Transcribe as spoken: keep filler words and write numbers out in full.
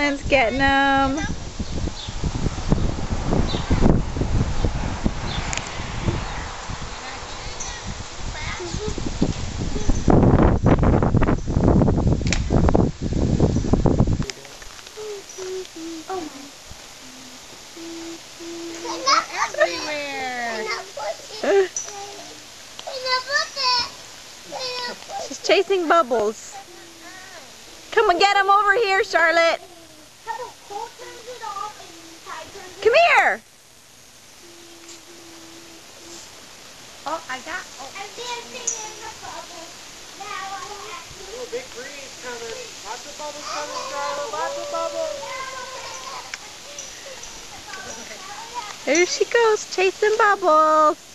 Shannon's getting them. She's chasing bubbles. Come and get them over here, Charlotte. Come here. Oh, I got. Oh. I'm dancing in the bubbles. Now I have to. Oh, big breeze coming. Lots of bubbles coming, Charlotte. Lots of bubbles. There she goes, chasing bubbles.